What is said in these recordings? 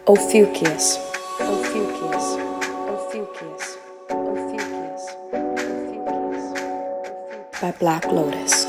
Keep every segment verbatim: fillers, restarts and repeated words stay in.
Ophiuchus, Ophiuchus, Ophiuchus, Ophiuchus, Ophiuchus, by Black Lotus.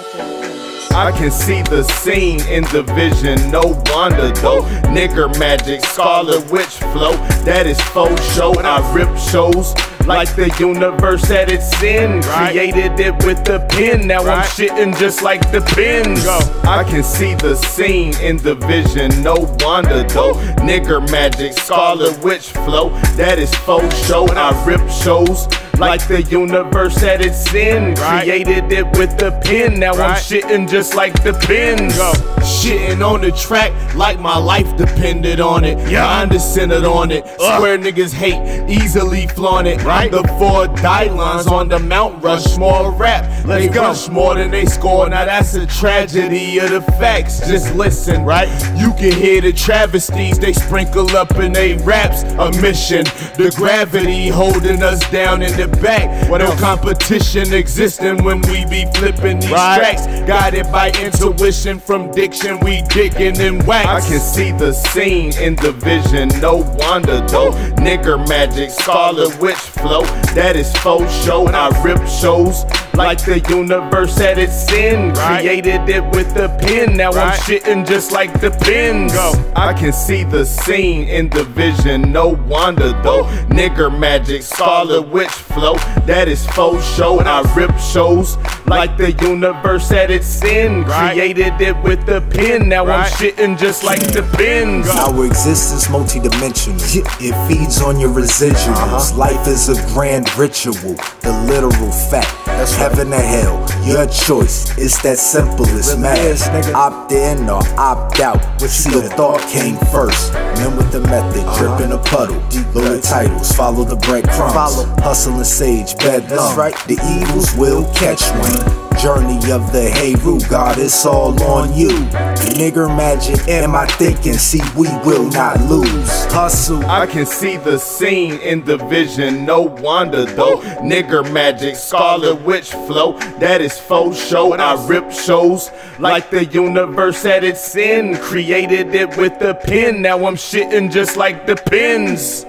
I can see the scene in the vision, no wonder though. Nigger Magik, Scarlet Witch flow, that is faux show. I rip shows like the universe that it's in. Created it with the pen, now I'm shitting just like the pins. I can see the scene in the vision, no wonder though. Nigger Magik, Scarlet Witch flow, that is faux show. I rip shows like the universe that it's in. Created it with the pen, now I'm shitting just like the pins. Shitting on the track like my life depended on it. Mind is centered on it. Square niggas hate, easily flaunt it. I'm the four die lines on the Mount Rushmore rap. They rush more than they score, now that's a tragedy of the facts. Just listen, right? You can hear the travesties they sprinkle up in they raps. A mission, the gravity holding us down in the back. No competition existing when we be flipping these tracks. Guided by intuition from diction, we digging in wax. I can see the scene in the vision, no wonder though. Nigger Magik, Scarlet Witch flow, that is faux show. I rip shows like the universe that it's in. Created it with the pen, now I'm shitting just like the pins. I can see the scene in the vision, no wonder though. Nigger Magik, Scarlet Witch flow, that is faux show. I rip shows like the universe that it's in. Created it with the pen, now I'm shitting just like the pins. Our existence multi-dimensional, it feeds on your residuals. Life is a grand ritual, the literal fact. That's heaven or hell, your choice. It's that simple as math. Opt in or opt out. See, the thought came first. Men with the method, drip in a puddle. Loaded titles, follow the breadcrumbs. Hustle and sage, bedlam. The evils will catch one. Journey of the Heru, God, it's all on you. Nigger Magik, am I thinking? See, we will not lose. Hustle. I can see the scene in the vision, no wonder though. Nigger Magik, Scarlet Witch flow, that is faux show. I rip shows like the universe that it's in. Created it with the pen, now I'm shitting just like the pins.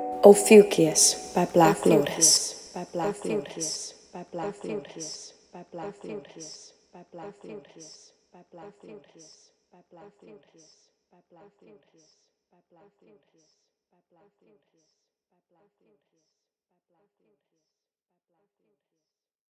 Ophiuchus by Black Lotus, by Black Lotus, by Black Lotus, by Black Lotus, by Black Lotus, by Black Lotus, by Black Lotus, by Black Lotus, by Black Lotus, by Black Lotus, by Black Lotus, by Black Lotus.